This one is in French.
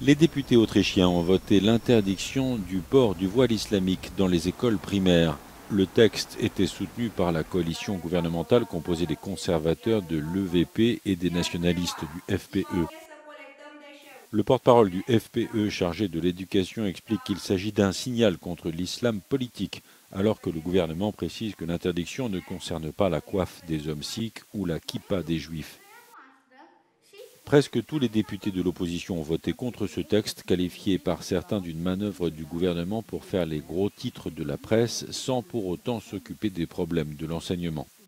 Les députés autrichiens ont voté l'interdiction du port du voile islamique dans les écoles primaires. Le texte était soutenu par la coalition gouvernementale composée des conservateurs de l'EVP et des nationalistes du FPE. Le porte-parole du FPE chargé de l'éducation explique qu'il s'agit d'un signal contre l'islam politique, alors que le gouvernement précise que l'interdiction ne concerne pas la coiffe des hommes sikhs ou la kippa des juifs. Presque tous les députés de l'opposition ont voté contre ce texte, qualifié par certains d'une manœuvre du gouvernement pour faire les gros titres de la presse sans pour autant s'occuper des problèmes de l'enseignement.